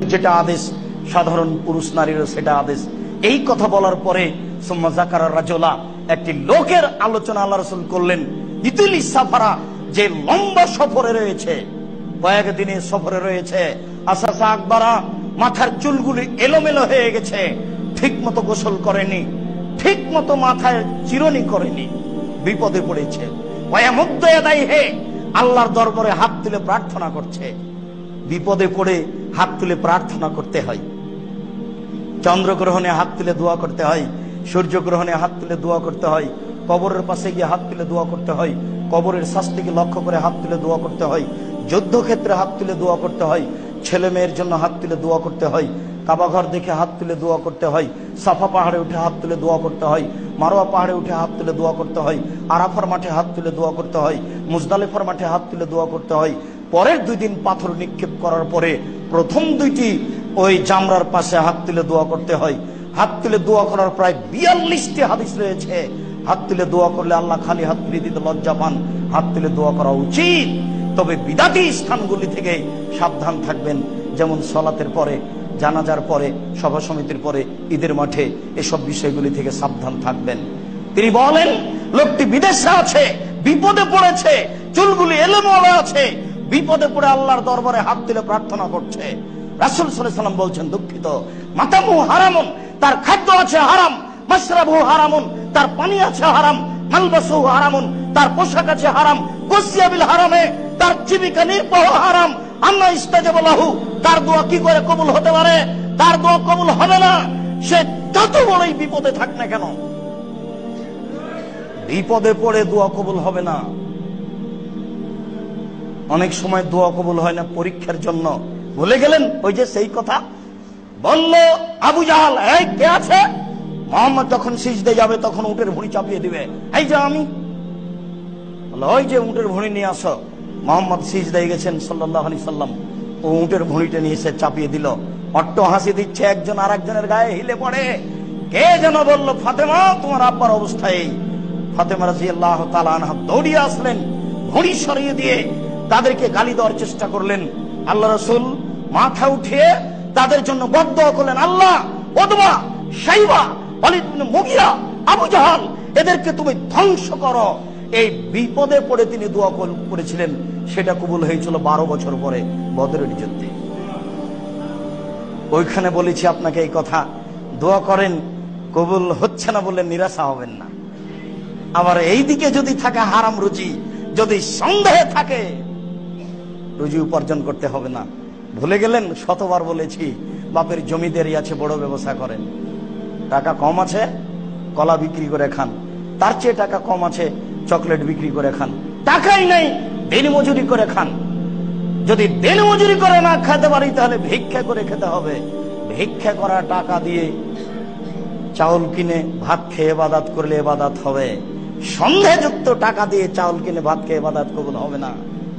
যেটা আদেশ সাধারণ পুরুষ নারীরও সেটা আদেশ। এই কথা বলার পরে সুম্মা যাকারা রাজুলা, একটি লোকের আলোচনা আল্লাহ রাসূল করলেন। ইতুলি সাফারা, যে লম্বা সফরে রয়েছে, কয়েকদিনের সফরে রয়েছে। আসাসা আকবারা, মাথার চুলগুলি এলোমেলো হয়ে গেছে, ঠিক মতো গোসল করেনি, ঠিক মতো মাথায় চিরনি করেনি, বিপদে পড়েছে। আল্লাহর দরবারে হাত তুলে প্রার্থনা করছে। বিপদে পড়ে হাত তুলে প্রার্থনা করতে হয়। চন্দ্রগ্রহণে হাত তুলে দোয়া করতে হয়, সূর্যগ্রহণে হাত তুলে দোয়া করতে হয়, কবরের পাশে গিয়ে হাত তুলে দোয়া করতে হয়, কবরের শাস্তিকে লক্ষ্য করে হাত তুলে দোয়া করতে হয়, যুদ্ধক্ষেত্রে হাত তুলে দোয়া করতে হয়, ছেলে মেয়ের জন্য হাত তুলে দোয়া করতে হয়, কাবাঘর দেখে হাত তুলে দোয়া করতে হয়, সাফা পাহাড়ে উঠে হাত তুলে দোয়া করতে হয়, মারোয়া পাহাড়ে উঠে হাত তুলে দোয়া করতে হয়, আরাফার মাঠে হাত তুলে দোয়া করতে হয়, মুজদালিফার মাঠে হাত তুলে দোয়া করতে হয়। পরের 2 দিন পাথর নিক্ষেপ করার পরে প্রথম 2টি ওই জামরার পাশে হাত তুলে দোয়া করতে হয়। হাত তুলে দোয়া করার প্রায় 42টি হাদিস রয়েছে। হাত তুলে দোয়া করলে আল্লাহ খালি হাত ফিরিয়ে দিতে লজ্জা পান, হাত তুলে দোয়া করা উচিত। তবে বিদাতি স্থানগুলি থেকে সাবধান থাকবেন, যেমন সালাতের পরে, জানাজার পরে, সভা সমিতির পরে, ঈদের মাঠে, এসব বিষয়গুলি থেকে সাবধান থাকবেন। তিনি বলেন, লোকটি বিদেশে আছে, বিপদে পড়েছে, চুলগুলি এলোমেলো আছে, বিপদে পড়ে আল্লাহর দরবারে হাত তুলে প্রার্থনা করছে। রাসূল সাল্লাল্লাহু আলাইহি ওয়াসাল্লাম বলছেন, দুঃখিত, মাতামু হারামুন, তার খাদ্য আছে হারাম, মাশরাবু হারামুন, তার পানি আছে হারাম, মালবাসু হারামুন, তার পোশাক আছে হারাম, কুসিয়া বিল হারামে, তার জীবিকা নির্বাহ হারাম। আল্লাহ ইস্তাজাবা লাহু, তার দোয়া কি করে কবুল হতে পারে? তার দোয়া কবুল হবে না, সে যত বড়ই বিপদে থাক না কেন। বিপদে পড়ে দোয়া কবুল হবে না। অনেক সময় দোয়া কবুল হয় না পরীক্ষার জন্য। ভুলে গেলেন ওই যে সেই কথা বলল আবু জাহাল, এই কে আছে? মোহাম্মদ যখন সিজদে যাবে তখন উটের ভুঁড়ি চাপিয়ে দিবে, এই যে আমি। ওই যে উটের ভুঁড়ি নিয়ে আসো। মোহাম্মদ সিজদায় গেছেন সাল্লাল্লাহু আলাইহি সাল্লাম, ও উটের ভুঁড়িটা নিয়ে এসে চাপিয়ে দিল। অট্ট হাসি দিচ্ছে, একজন আরেকজনের গায়ে হিলে পড়ে। কে যেন বলল, ফাতেমা তোমার আব্বার অবস্থা এই। ফাতেমা রাদিয়াল্লাহু তাআলা আনহা দৌড়িয়ে আসলেন, ভুঁড়ি সরিয়ে দিয়ে তাদেরকে গালি দেওয়ার চেষ্টা করলেন। আল্লাহ রাসূল মাথা উঠিয়ে তাদের জন্য বদদোয়া করলেন, আল্লাহ ওদবা, শাইবা, ওয়ালিদ ইবনে মুগিরা, আবু জাহাল, এদেরকে তুমি ধ্বংস করো। এই বিপদে পড়ে তিনি দোয়া করেছিলেন, সেটা কবুল হয়েছিল 12 বছর পরে বদরের যুদ্ধে। ওইখানে বলেছি আপনাকে এই কথা, দোয়া করেন, কবুল হচ্ছে না বলে নিরাশা হবেন না। আবার এই দিকে যদি থাকে হারাম রুজি, যদি সন্দেহে থাকে, রুজি উপার্জন করতে হবে না। ভুলে গেলেন, শতবার বলেছি, বাপের জমিদারি আছে, বড় ব্যবসা করেন। টাকা কম আছে, কলা বিক্রি করে খান। তার চেয়ে টাকা কম আছে, চকলেট বিক্রি করে খান। টাকাই নাই, দিন মজুরি করে খান। যদি দিন মজুরি করে না খেতে পারি, তাহলে ভিক্ষা করে খেতে হবে। ভিক্ষা করা টাকা দিয়ে চাউল কিনে ভাত খেয়ে ইবাদত করলে ইবাদত হবে। সন্দেহযুক্ত টাকা দিয়ে চাউল কিনে ভাত খেয়ে ইবাদত কবুল হবে না।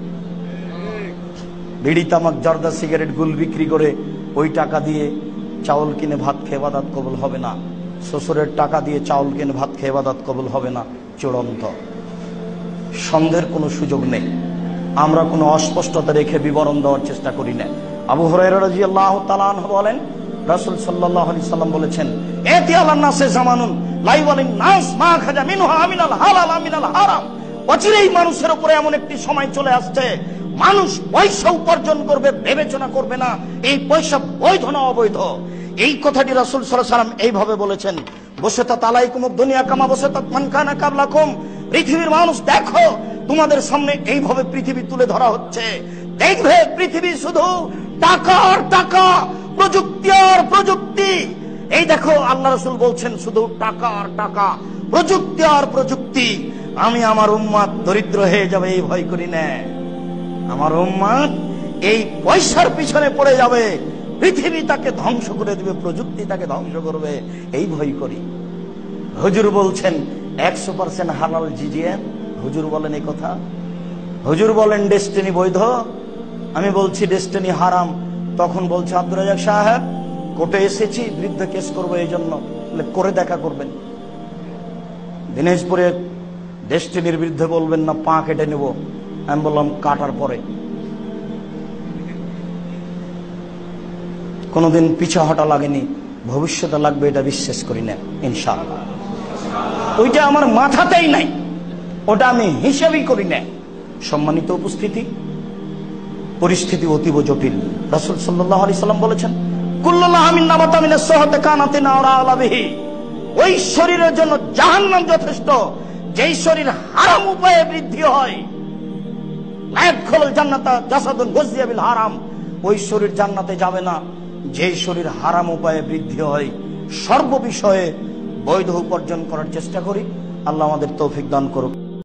বিড়ি, তামাক, জর্দা, সিগারেট, গুল বিক্রি করে ওই টাকা দিয়ে চাউল কিনে ভাত খেয়ে ইবাদত কবুল হবে না। শ্বশুরের টাকা দিয়ে চাউল কিনে ভাত খেয়ে ইবাদত কবুল হবে না। চূড়ান্ত সন্দেহের কোনো সুযোগ নেই। আমরা কোনো অস্পষ্টতা রেখে বিবরণ দেওয়ার চেষ্টা করি না। আবু হুরায়রা রাদিয়াল্লাহু তাআলা আনহু বলেন, রাসূল সাল্লাল্লাহু আলাইহি সাল্লাম বলেছেন, এতি আলান নাসে জামানুন লা ইয়ালিন নাস মা খাজা মিনহা আমিনাল হালাল আমিনাল হারাম। অচিরেই মানুষের উপরে এমন একটি সময় চলে আসছে, মানুষ পয়সা উপার্জন করবে, বিবেচনা করবে না এই পয়সা বৈধ না অবৈধ। এই কথাটি রাসূল সাল্লাল্লাহু আলাইহি সাল্লাম এইভাবে বলেছেন, বসাতাত আলাইকুমুদ দুনিয়া কামা বসাতাত মান কানা কাবলাকুম। পৃথিবীর মানুষ দেখো, তোমাদের সামনে এইভাবে পৃথিবী তুলে ধরা হচ্ছে। দেখবে পৃথিবী শুধু টাকা আর টাকা, প্রযুক্তি আর প্রযুক্তি। এই দেখো আল্লাহ রাসূল বলছেন, শুধু টাকা আর টাকা, প্রযুক্তি আর প্রযুক্তি। আমি আমার উম্মত দরিদ্র হয়ে যাবে এই ভয় করি না। আমার উম্মত এই পয়সার পিছনে পড়ে যাবে, পৃথিবী তাকে ধ্বংস করে দিবে, প্রযুক্তি তাকে ধ্বংস করবে, এই ভয় করি। হুজুর বলছেন 100% হালাল জিজিয়া। হুজুর বলেন এই কথা। হুজুর বলেন ডেস্টিনি বৈধ, আমি বলছি ডেস্টিনি হারাম। তখন বলছে, আব্দুর রাজ্জাক সাহেব, কোর্টে এসেছি, বৃদ্ধ কেস করবো, এই জন্য করে দেখা করবেন। দিনাজপুরে ডেস্টিনির বিরুদ্ধে বলবেন না, পা কেটে নেব। আমি বললাম, কাটার পরে। কোনোদিন পিছা হটা লাগেনি, ভবিষ্যতে লাগবে এটা বিশ্বাস করি না ইনশাআল্লাহ। ওইটা আমার মাথাতেই নাই, ওটা আমি হিসাবই করি না। সম্মানিত উপস্থিতি, পরিস্থিতি অতীব জটিল। রাসূল সাল্লাল্লাহু আলাইহি সাল্লাম বলেছেন, কুল্লু লাহমিন নাবাতা মিনাস সুহতি কানাতিন আওরা আলা বিহি। ওই শরীরের জন্য জাহান্নাম যথেষ্ট যেই শরীর হারাম উপায়ে বৃদ্ধি হয়। লা ইয়াদখুলুল জান্নাতা জাসাদুন গুযিয়া বিল হারাম। ওই শরীর জান্নাতে যাবে না যেই শরীর হারাম উপায়ে বৃদ্ধি হয়। সর্ব বিষয়ে বৈধ উপার্জন করার চেষ্টা করি। আল্লাহ আমাদের তৌফিক দান করুক।